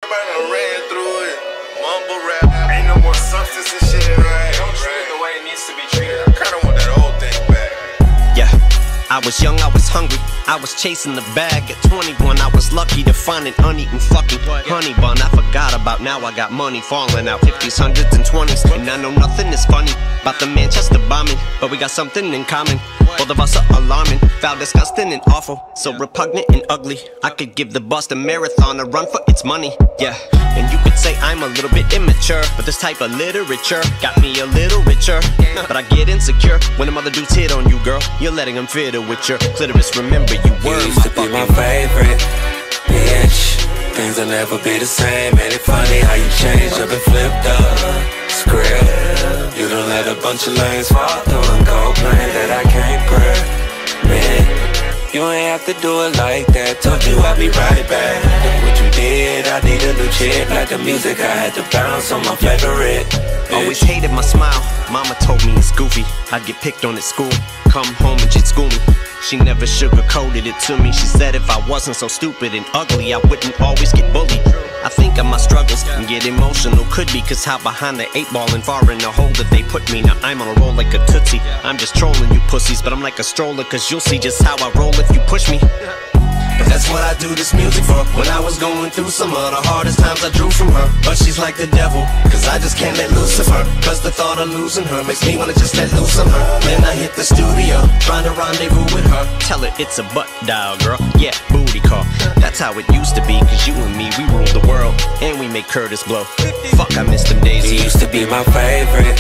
Everybody done ran through it. Mumble rap. Ain't no more substance and shit, right? Don't treat it the way it needs to be treated. I kinda want that old thing back. Yeah, I was young, I was hungry, I was chasing the bag. At 21, I was lucky to find an uneaten fucking honey bun. I forgot about now, I got money falling out 50s, 100s, and 20s. And I know nothing is funny about the Manchester bombing, but we got something in common. Both of us are alarming, foul, disgusting, and awful. So repugnant and ugly, I could give the Boston Marathon a run for its money. Yeah, and you could say I'm a little bit immature, but this type of literature got me a little richer. But I get insecure when them other dudes hit on you, girl. You're letting them fiddle with your clitoris. Remember, you were you used to be my favorite, bitch. Things will never be the same. Ain't it funny how you changed up and flipped up script? You done let a bunch of lanes fall through and go plain that I can't permit. You ain't have to do it like that. Told you I'd be right back. Look what you did. I need a new chick. Like the music, I had to bounce on my favorite, bitch. Always hated my smile. Mama told me it's goofy. I'd get picked on at school. Come home and she'd school me. She never sugarcoated it to me. She said if I wasn't so stupid and ugly, I wouldn't always get bullied. I think of my struggles and get emotional. Could be cause how behind the 8 ball and far in the hole that they put me. Now I'm on a roll like a tootsie. I'm just trolling you pussies, but I'm like a stroller, cause you'll see just how I roll if you push me. But that's what I do this music for. When I was going through some of the hardest times, I drew from her. But she's like the devil, cause I just can't let loose of her. Cause the thought of losing her makes me wanna just let loose on her. Then I hit the studio, trying to rendezvous with her. Tell her it's a butt dial, girl. Yeah, booty call. That's how it used to be, cause you and me, we ruled the world. And we make Curtis blow. Fuck, I miss them days. You used to be my favorite,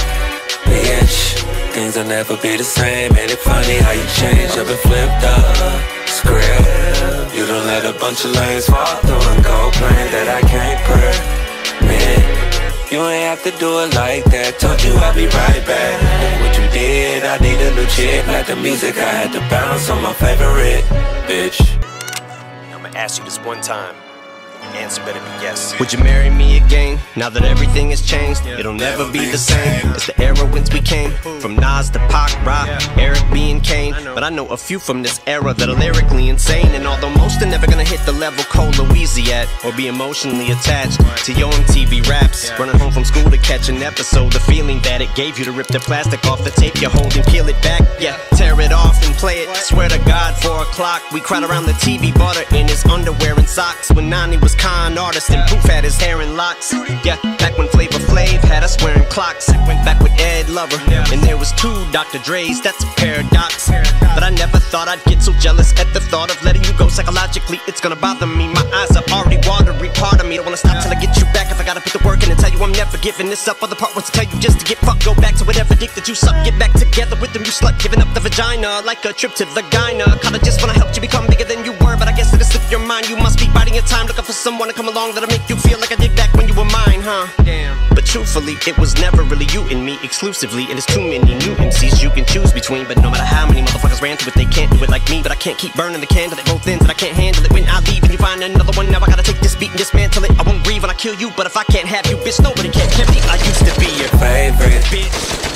bitch. Things will never be the same. Ain't it funny how you changed up and flipped up script? You done let a bunch of lanes fall through and go plain that I can't permit. You ain't have to do it like that. Told you I'd be right back. Look what you did. I need a new chick. Like the music, I had to bounce on my favorite, bitch. I'ma ask you this one time. Answer better be yes. Would you marry me again? Now that everything has changed, it'll never be the same as the era whence we came. From Nas to Pac, Rock, Eric B and Kane. But I know a few from this era that are lyrically insane. And although most are never gonna hit the level Cole Louise at, or be emotionally attached to your MTV raps, running home from school to catch an episode, the feeling that it gave you to rip the plastic off the tape you hold and peel it back. Yeah, tear it off and play it. Swear to God, 4 o'clock, we cried around the TV, butter in his underwear and socks. When Nani was con artist and Proof had his hair in locks. Yeah, back when Flavor Flav had us wearing clocks. Went back with Ed Lover, and there was 2 Dr. Dre's. That's a paradox. But I never thought I'd get so jealous at the thought of letting you go. Psychologically, it's gonna bother me. My eyes are already watery. Part of me don't wanna stop till I get you back. If I gotta put the work in and tell you I'm never giving this up. Other part wants to tell you just to get fucked. Go back to whatever dick that you suck. Get back together with them, you slut. Giving up the vagina like a trip to the gyna. Kinda just when I helped you become bigger than you were. But I guess it has slipped your mind. You must be biding your time, looking for someone to come along that'll make you feel like I did back when you were mine, huh? Damn. But truthfully, it was never really you and me exclusively. And there's too many new MCs you can choose between. But no matter how many motherfuckers ran through it, they can't do it like me. But I can't keep burning the candle at both ends, and I can't handle it when I leave and you find another one. Now I gotta take this beat and dismantle it. I won't grieve when I kill you, but if I can't have you, bitch, nobody can. Can't be. I used to be your favorite, bitch.